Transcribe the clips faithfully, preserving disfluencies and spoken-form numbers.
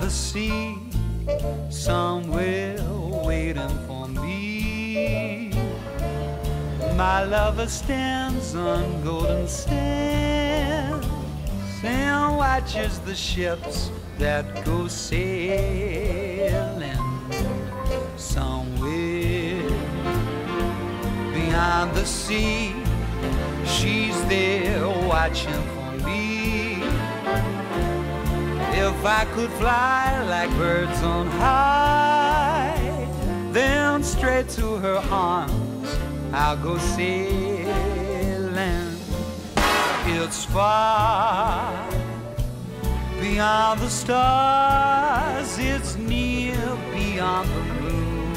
the sea, somewhere waiting for me. My lover stands on golden sands and watches the ships that go sailing. Somewhere beyond the sea, she's there watching for me. If I could fly like birds on high, then straight to her arms I'll go sailing. It's far beyond the stars, it's near beyond the moon.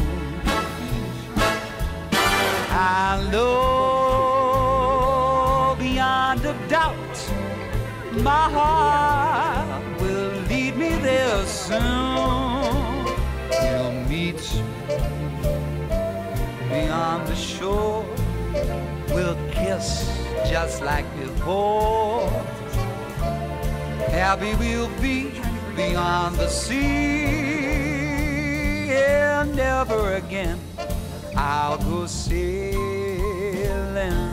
I know beyond a doubt my heart will lead me there soon. We'll meet beyond the shore, we'll kiss just like before. Happy we'll be beyond the sea, and never again I'll go sailing.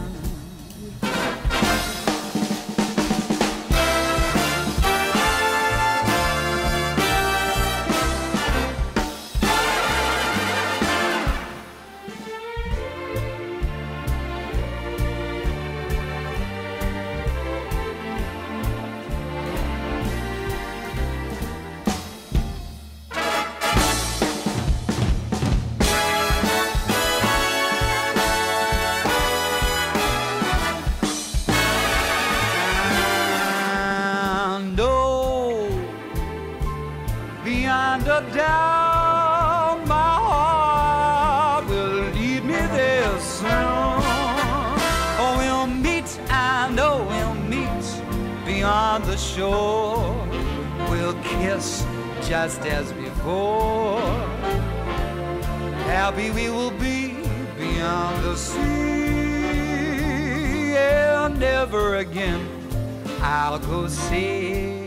Beyond a doubt, my heart will lead me there soon. Oh, we'll meet, I know we'll meet beyond the shore. We'll kiss just as before. Happy we will be beyond the sea, and never again I'll go sailing.